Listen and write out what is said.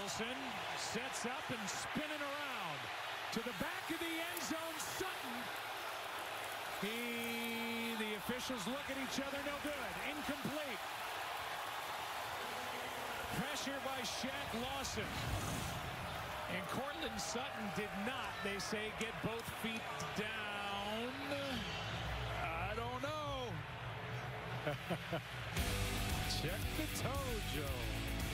Wilson sets up and spinning around to the back of the end zone. Sutton. The officials look at each other. No good. Incomplete. Pressure by Shaq Lawson. And Courtland Sutton did not, they say, get both feet down. I don't know. Check the toe, Joe.